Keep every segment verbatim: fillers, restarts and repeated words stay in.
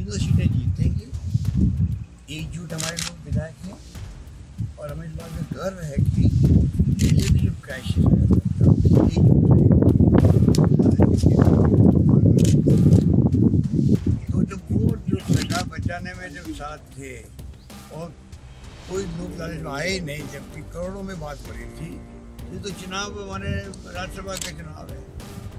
तीनों सीटें जीतेंगे। एकजुट हमारे लोग विधायक हैं और हमें इस बात का गर्व है कि दिल्ली में जब क्राइसिस तो जब वो जो सरकार बचाने में जब साथ थे और कोई लोग लालच में आए नहीं, जबकि करोड़ों में बात पड़ी थी। ये तो चुनाव हमारे राज्यसभा का चुनाव है,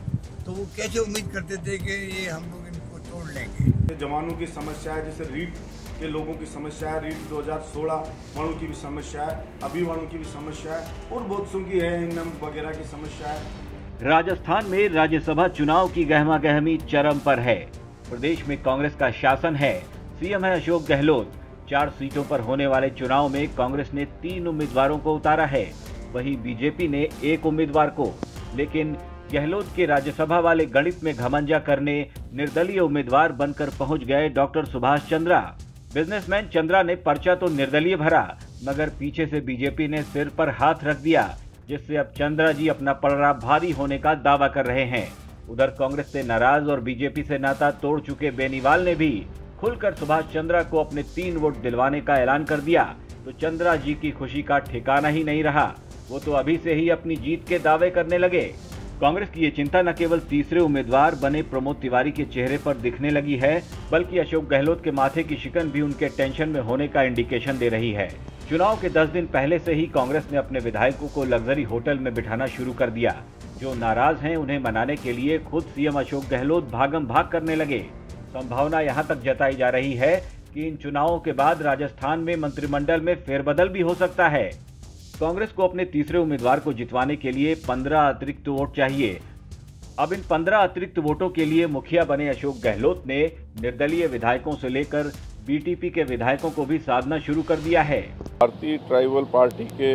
तो वो कैसे उम्मीद करते थे कि ये हम लोग इनको तोड़ लेंगे। जवानों की समस्या है, जैसे रीट के लोगों की समस्या है, रीट दो हज़ार सोलह वालों की भी समस्या है, अभी वालों की भी समस्या है और बहुत सौ की है, इनम वगैरह की समस्या है। राजस्थान में राज्यसभा चुनाव की गहमा गहमी चरम पर है। प्रदेश में कांग्रेस का शासन है, सीएम है अशोक गहलोत। चार सीटों पर होने वाले चुनाव में कांग्रेस ने तीन उम्मीदवारों को उतारा है, वहीं बीजेपी ने एक उम्मीदवार को। लेकिन गहलोत के राज्यसभा वाले गणित में घमंजा करने निर्दलीय उम्मीदवार बनकर पहुंच गए डॉक्टर सुभाष चंद्रा। बिजनेसमैन चंद्रा ने पर्चा तो निर्दलीय भरा, मगर पीछे से बीजेपी ने सिर पर हाथ रख दिया, जिससे अब चंद्रा जी अपना पलड़ा भारी होने का दावा कर रहे हैं। उधर कांग्रेस से नाराज और बीजेपी से नाता तोड़ चुके बेनीवाल ने भी खुलकर सुभाष चंद्रा को अपने तीन वोट दिलवाने का ऐलान कर दिया, तो चंद्रा जी की खुशी का ठिकाना ही नहीं रहा। वो तो अभी से ही अपनी जीत के दावे करने लगे। कांग्रेस की ये चिंता न केवल तीसरे उम्मीदवार बने प्रमोद तिवारी के चेहरे पर दिखने लगी है, बल्कि अशोक गहलोत के माथे की शिकन भी उनके टेंशन में होने का इंडिकेशन दे रही है। चुनाव के दस दिन पहले से ही कांग्रेस ने अपने विधायकों को लग्जरी होटल में बिठाना शुरू कर दिया। जो नाराज हैं उन्हें मनाने के लिए खुद सीएम अशोक गहलोत भागम भाग करने लगे। संभावना यहां तक जताई जा रही है कि इन चुनावों के बाद राजस्थान में मंत्रिमंडल में फेरबदल भी हो सकता है। कांग्रेस को अपने तीसरे उम्मीदवार को जितवाने के लिए पंद्रह अतिरिक्त वोट चाहिए। अब इन पंद्रह अतिरिक्त वोटों के लिए मुखिया बने अशोक गहलोत ने निर्दलीय विधायकों से लेकर बीटीपी के विधायकों को भी साधना शुरू कर दिया है। भारतीय ट्राइबल पार्टी के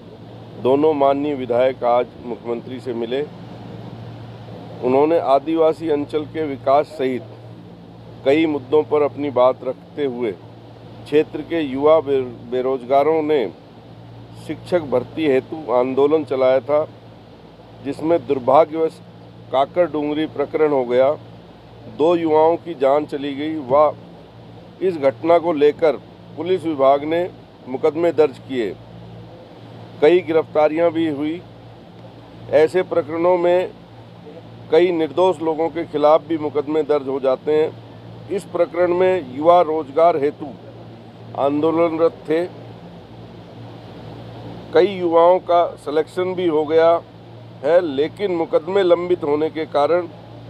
दोनों माननीय विधायक आज मुख्यमंत्री से मिले। उन्होंने आदिवासी अंचल के विकास सहित कई मुद्दों पर अपनी बात रखते हुए क्षेत्र के युवा बेरोजगारों ने शिक्षक भर्ती हेतु आंदोलन चलाया था, जिसमें दुर्भाग्यवश काकर डूंगरी प्रकरण हो गया। दो युवाओं की जान चली गई। व इस घटना को लेकर पुलिस विभाग ने मुकदमे दर्ज किए, कई गिरफ्तारियां भी हुई। ऐसे प्रकरणों में कई निर्दोष लोगों के खिलाफ भी मुकदमे दर्ज हो जाते हैं। इस प्रकरण में युवा रोजगार हेतु आंदोलनरत थे। कई युवाओं का सिलेक्शन भी हो गया है, लेकिन मुकदमे लंबित होने के कारण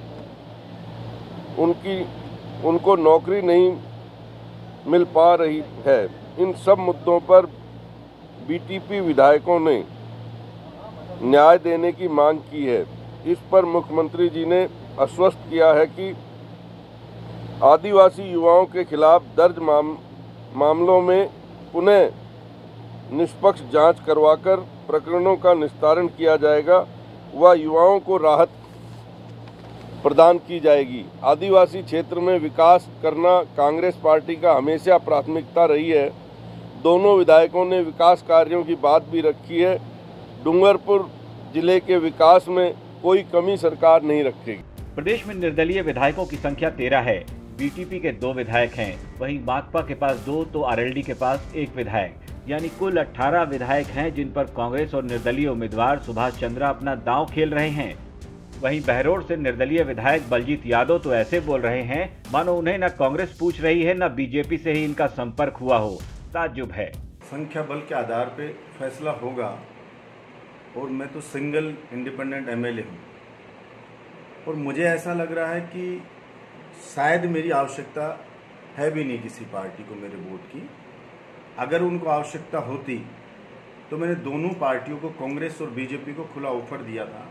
उनकी उनको नौकरी नहीं मिल पा रही है। इन सब मुद्दों पर बीटीपी विधायकों ने न्याय देने की मांग की है। इस पर मुख्यमंत्री जी ने आश्वस्त किया है कि आदिवासी युवाओं के खिलाफ दर्ज माम, मामलों में पुनः निष्पक्ष जांच करवाकर प्रकरणों का निस्तारण किया जाएगा व युवाओं को राहत प्रदान की जाएगी। आदिवासी क्षेत्र में विकास करना कांग्रेस पार्टी का हमेशा प्राथमिकता रही है। दोनों विधायकों ने विकास कार्यों की बात भी रखी है। डूंगरपुर जिले के विकास में कोई कमी सरकार नहीं रखेगी। प्रदेश में निर्दलीय विधायकों की संख्या तेरह है। बीटीपी के दो विधायक हैं, वहीं माकपा के पास दो तो आरएलडी के पास एक विधायक, यानी कुल अठारह विधायक हैं, जिन पर कांग्रेस और निर्दलीय उम्मीदवार सुभाष चंद्रा अपना दांव खेल रहे हैं। वहीं बहरोड से निर्दलीय विधायक बलजीत यादव तो ऐसे बोल रहे हैं मानो उन्हें न कांग्रेस पूछ रही है, न बीजेपी से ही इनका संपर्क हुआ हो। ताज्जुब है। संख्या बल के आधार पे फैसला होगा और मैं तो सिंगल इंडिपेंडेंट एमएलए हूँ और मुझे ऐसा लग रहा है कि शायद मेरी आवश्यकता है भी नहीं किसी पार्टी को मेरे वोट की। अगर उनको आवश्यकता होती तो मैंने दोनों पार्टियों को, कांग्रेस और बीजेपी को, खुला ऑफर दिया था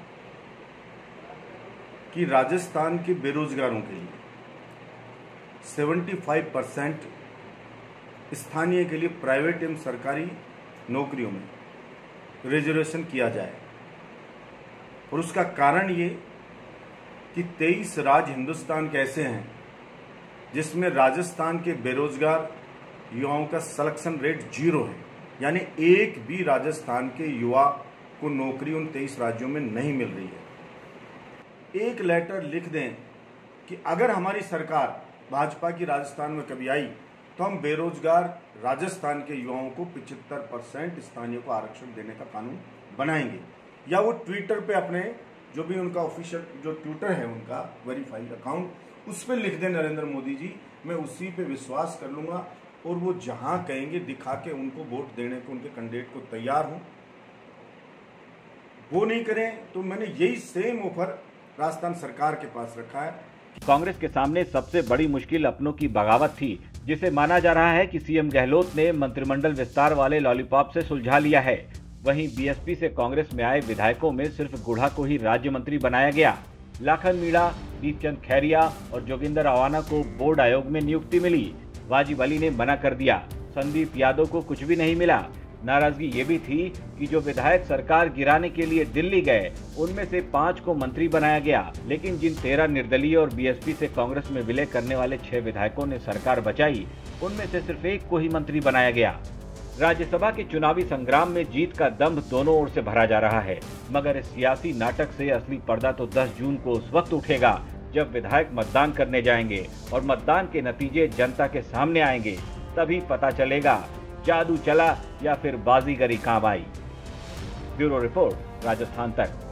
कि राजस्थान के बेरोजगारों के लिए पचहत्तर परसेंट स्थानीय के लिए प्राइवेट एवं सरकारी नौकरियों में रिजर्वेशन किया जाए। और उसका कारण ये कि तेईस राज्य हिंदुस्तान के ऐसे हैं जिसमें राजस्थान के बेरोजगार युवाओं का सिलेक्शन रेट जीरो है, यानी एक भी राजस्थान के युवा को नौकरी उन तेईस राज्यों में नहीं मिल रही है। एक लेटर लिख दें कि अगर हमारी सरकार भाजपा की राजस्थान में कभी आई तो हम बेरोजगार राजस्थान के युवाओं को पचहत्तर परसेंट स्थानीय को आरक्षण देने का कानून बनाएंगे। या वो ट्विटर पे अपने जो भी उनका ऑफिशियल जो ट्विटर है उनका वेरीफाइड अकाउंट उस पर लिख दे नरेंद्र मोदी जी, मैं उसी पे विश्वास कर लूंगा और वो जहां कहेंगे दिखा के उनको वोट देने को उनके कैंडिडेट को तैयार हूं। वो नहीं करें तो मैंने यही सेम ऑफर राजस्थान सरकार के पास रखा है। कांग्रेस के सामने सबसे बड़ी मुश्किल अपनों की बगावत थी, जिसे माना जा रहा है कि सीएम गहलोत ने मंत्रिमंडल विस्तार वाले लॉलीपॉप से सुलझा लिया है। वहीं बीएसपी से कांग्रेस में आए विधायकों में सिर्फ गुढ़ा को ही राज्य मंत्री बनाया गया। लाखन मीणा, दीपचंद खैरिया और जोगिंदर अवाना को बोर्ड आयोग में नियुक्ति मिली। वाजिब अली ने मना कर दिया। संदीप यादव को कुछ भी नहीं मिला। नाराजगी ये भी थी कि जो विधायक सरकार गिराने के लिए दिल्ली गए उनमें से पांच को मंत्री बनाया गया, लेकिन जिन तेरह निर्दलीय और बीएसपी से कांग्रेस में विलय करने वाले छह विधायकों ने सरकार बचाई उनमें से सिर्फ एक को ही मंत्री बनाया गया। राज्यसभा के चुनावी संग्राम में जीत का दंभ दोनों ओर से भरा जा रहा है, मगर इस सियासी नाटक से असली पर्दा तो दस जून को उस वक्त उठेगा जब विधायक मतदान करने जाएंगे और मतदान के नतीजे जनता के सामने आएंगे। तभी पता चलेगा जादू चला या फिर बाजीगरी काम आई। ब्यूरो रिपोर्ट, राजस्थान तक।